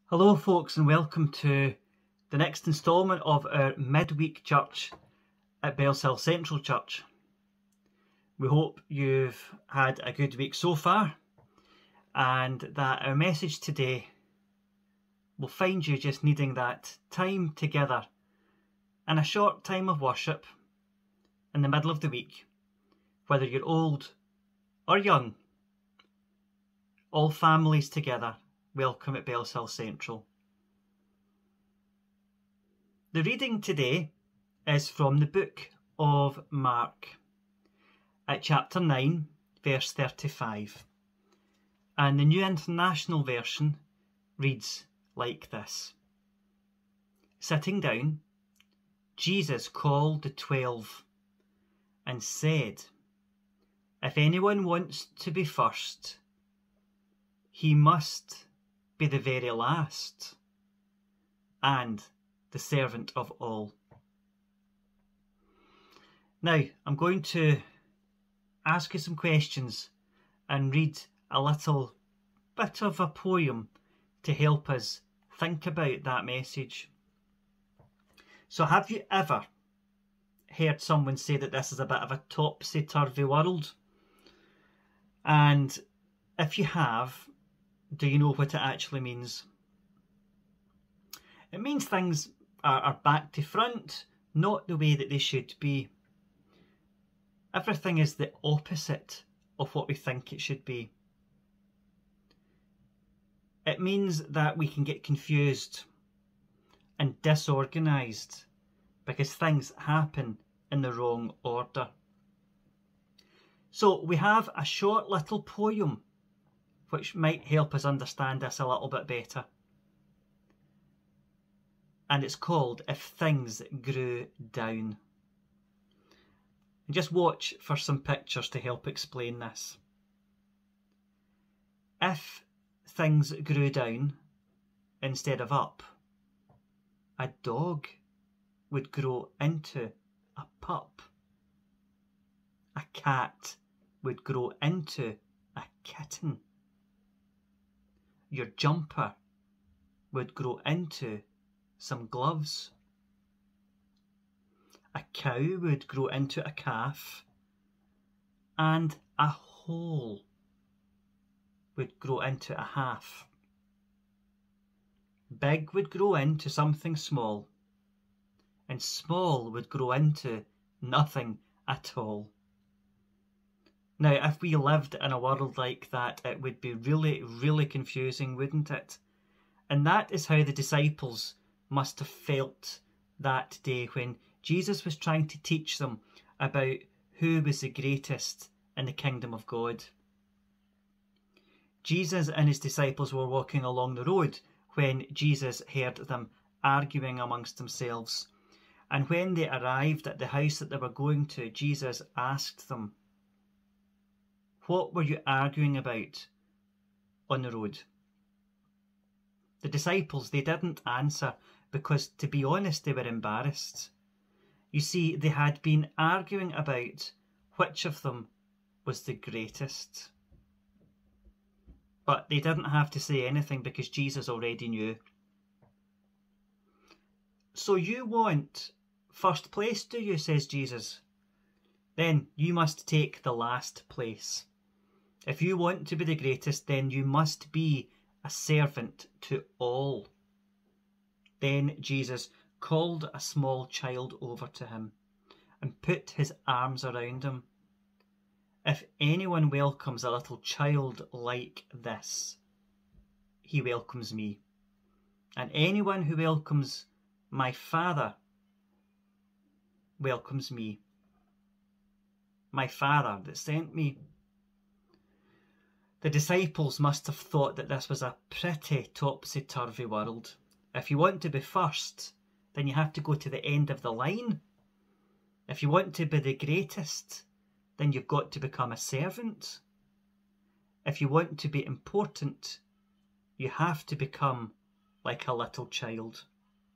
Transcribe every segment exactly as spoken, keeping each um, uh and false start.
Hello folks, and welcome to the next instalment of our midweek church at Bellshill Central Church. We hope you've had a good week so far and that our message today will find you just needing that time together and a short time of worship in the middle of the week, whether you're old or young. All families together, welcome at Bellshill Central. The reading today is from the book of Mark, at chapter nine, verse thirty-five. And the New International Version reads like this. Sitting down, Jesus called the twelve and said, "If anyone wants to be first, he must be the very last and the servant of all." Now, I'm going to ask you some questions and read a little bit of a poem to help us think about that message. So, have you ever heard someone say that this is a bit of a topsy-turvy world? And if you have, do you know what it actually means? It means things are, are back to front, not the way that they should be. Everything is the opposite of what we think it should be. It means that we can get confused and disorganised because things happen in the wrong order. So we have a short little poem which might help us understand this a little bit better. And it's called If Things Grew Down. And just watch for some pictures to help explain this. If things grew down instead of up, a dog would grow into a pup. A cat would grow into a kitten. Your jumper would grow into some gloves. A cow would grow into a calf, and a whole would grow into a half. Big would grow into something small, and small would grow into nothing at all. Now, if we lived in a world like that, it would be really, really confusing, wouldn't it? And that is how the disciples must have felt that day when Jesus was trying to teach them about who was the greatest in the kingdom of God. Jesus and his disciples were walking along the road when Jesus heard them arguing amongst themselves. And when they arrived at the house that they were going to, Jesus asked them, "What were you arguing about on the road?" The disciples, they didn't answer because, to be honest, they were embarrassed. You see, they had been arguing about which of them was the greatest. But they didn't have to say anything because Jesus already knew. "So you want first place, do you?" says Jesus. "Then you must take the last place. If you want to be the greatest, then you must be a servant to all." Then Jesus called a small child over to him and put his arms around him. "If anyone welcomes a little child like this, he welcomes me. And anyone who welcomes my Father welcomes me. My Father that sent me." The disciples must have thought that this was a pretty topsy-turvy world. If you want to be first, then you have to go to the end of the line. If you want to be the greatest, then you've got to become a servant. If you want to be important, you have to become like a little child.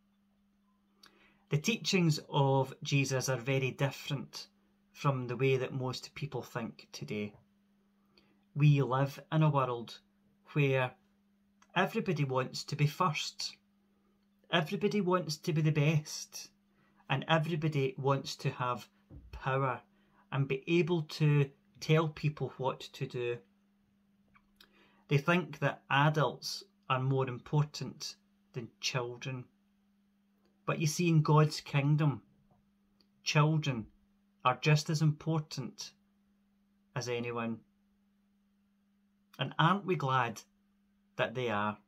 The teachings of Jesus are very different from the way that most people think today. We live in a world where Everybody wants to be first. Everybody wants to be the best. And everybody wants to have power and be able to tell people what to do. They think that adults are more important than children. But you see, in God's kingdom, children are just as important as anyone. And aren't we glad that they are?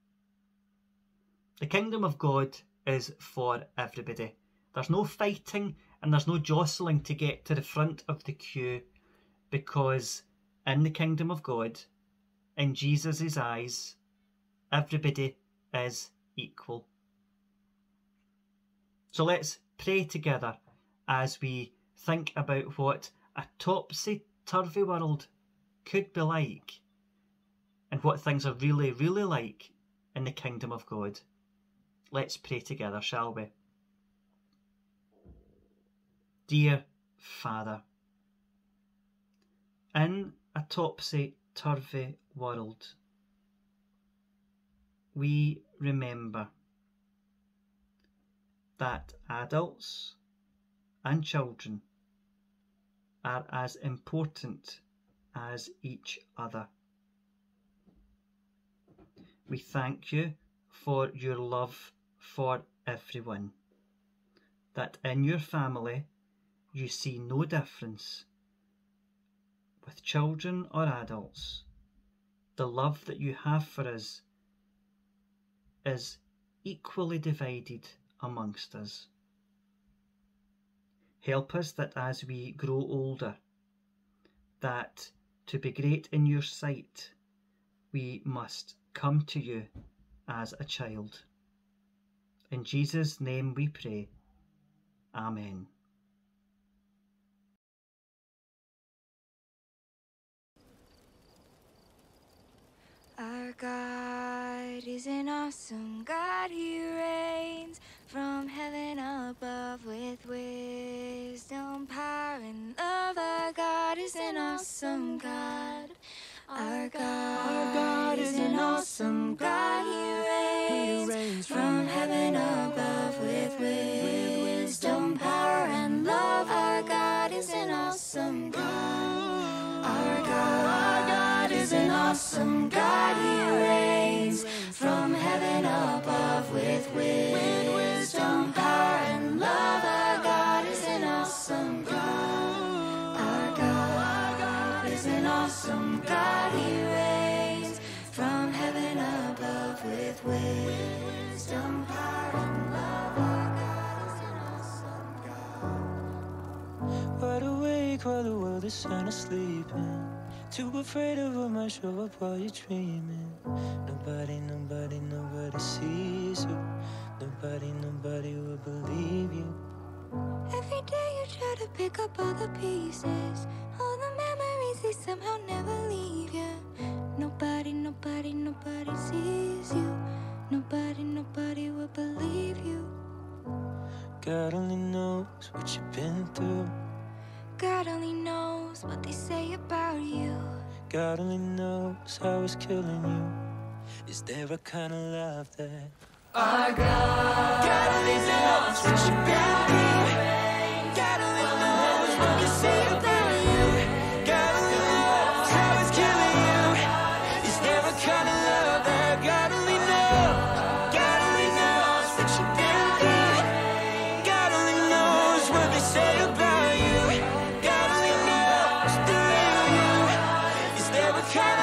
The kingdom of God is for everybody. There's no fighting and there's no jostling to get to the front of the queue, because in the kingdom of God, in Jesus' eyes, everybody is equal. So let's pray together as we think about what a topsy-turvy world could be like and what things are really, really like in the kingdom of God. Let's pray together, shall we? Dear Father, in a topsy-turvy world, we remember that adults and children are as important as each other. We thank you for your love for everyone, that in your family you see no difference with children or adults. The love that you have for us is equally divided amongst us. Help us that as we grow older, that to be great in your sight, we must come to you as a child. In Jesus' name we pray. Amen. Our God is an awesome God. He reigns from heaven above with wisdom, power, and love. Our God is an awesome God. Our God, Our God is an awesome God. He reigns from heaven above with wisdom, power, and love. Our God is an awesome God. Our God, Our God is an awesome God. He reigns from heaven above with wisdom, power, and love. Our God is an awesome God. Our God, Our God is an awesome God. He reigns from heaven above with wisdom, power, and love. Our God is an awesome God. Wide awake while the world is sound asleep, too afraid of what might show up while you're dreaming. Nobody, nobody, nobody sees you. Nobody, nobody will believe you. Every day you try to pick up all the pieces, all the memories, they somehow never leave you. Nobody, nobody, nobody sees you. Nobody, nobody will believe you. God only knows what you've been through. God only knows what they say about you. God only knows how it's killing you. Is there a kind of love that Our God, God only knows what you've been through. God only knows what they say about you. God only knows how it's killing you. Is there a kind of love that God only knows? God only knows what you've been through. God only knows what they say about you. God only knows the real you. Is there a kind of